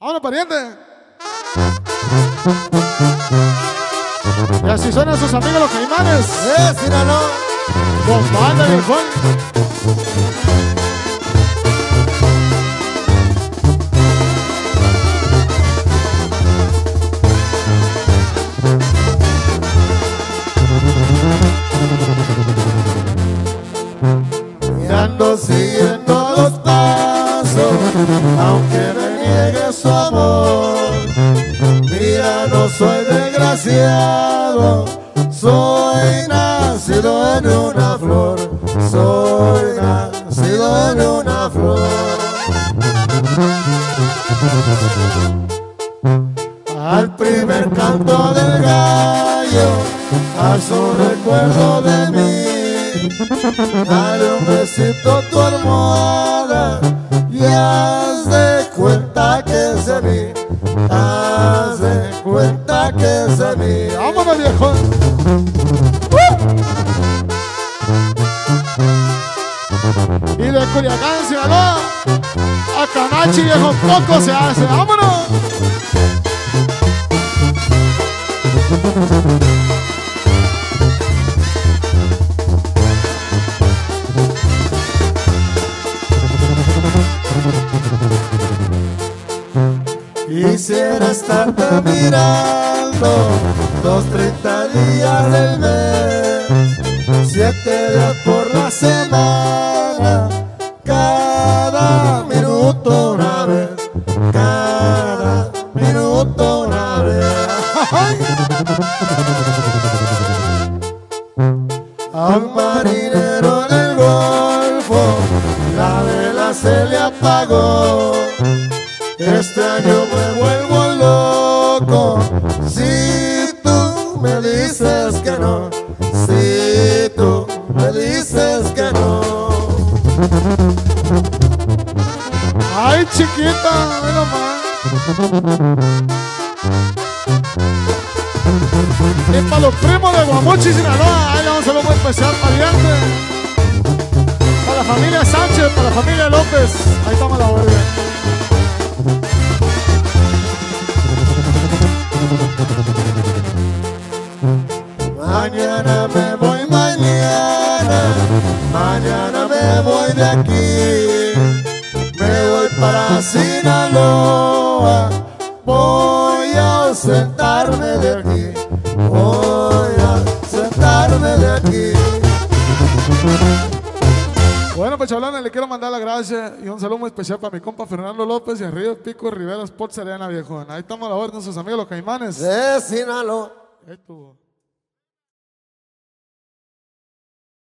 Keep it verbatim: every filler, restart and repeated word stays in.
Vámonos, pariente. Y así suenan sus amigos los Caimanes. ¡Eh, Sinaloa! Con banda, viejón. Y ando siguiendo los pasos, aunque me niegue su amor. Mira, no soy desgraciado, soy nacido en una flor, soy nacido en una flor. Al primer canto del gallo, a su recuerdo de mí, dale un besito a tu almohada y haz de cuenta que es de mí, haz de cuenta que es de mí. Vámonos, viejón. Y de Culiacán, Sinaloa, a Camachi, viejo, poco se hace. ¡Vámonos! Quisiera estarte mirando los treinta días del mes, siete días por la semana, cada minuto una vez, cada minuto una vez. A un marinero en el golfo la vela se le apagó. Este año me vuelvo loco si tú me dices que no, si tú me dices que no. Ay, chiquita, ve nomás. Y para los primos de Guamuchi, Sinaloa, ahí le vamos a hacer un muy especial, pariente. Para la familia Sánchez, para la familia López, ahí estamos a la orden. Mañana me voy, mañana, mañana me voy de aquí, me voy para Sinaloa, voy a ausentarme de aquí, voy a ausentarme de aquí. Bueno, pues chavalones, le quiero mandar las gracias y un saludo muy especial para mi compa Fernando López y Río Pico Rivera Sport Serena, viejón. Ahí estamos a la orden, sus amigos los Caimanes. De Sinaloa. Ahí estuvo.